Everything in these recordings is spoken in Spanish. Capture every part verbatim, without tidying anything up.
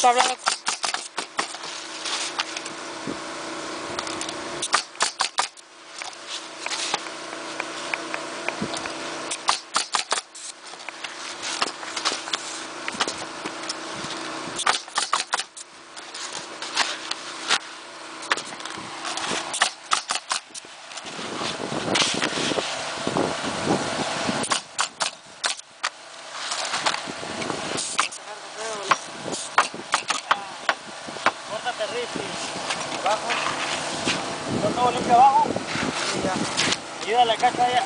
está hablando. Córtate, Richie. Abajo. ¿Está todo limpio abajo? Sí, ya. Ayúdale a cacha allá.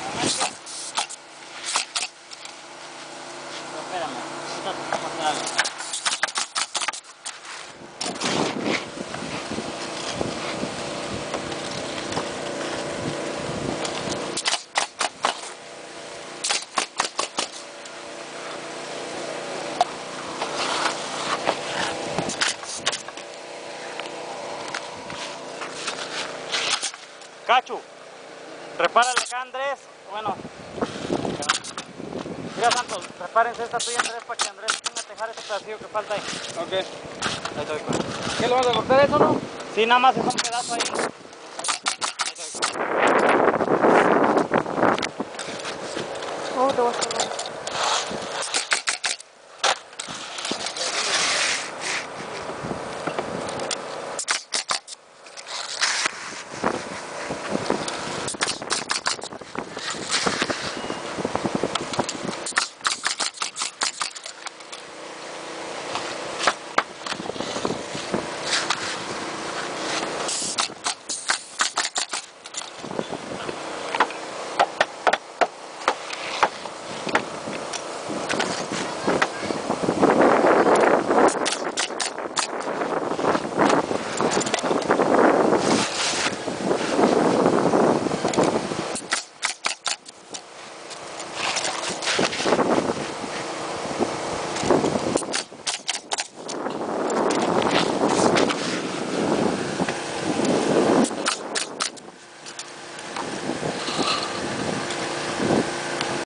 No, espérame. Ahorita te voy a mostrar algo. Cacho, repárale acá, Andrés. Bueno, mira, Santos, repárense esta tuya, Andrés, para que Andrés tenga que dejar ese pedacillo que falta ahí. Ok. Ahí estoy, pues. ¿Qué le vas a cortar eso, no? Sí, nada más es un pedazo ahí.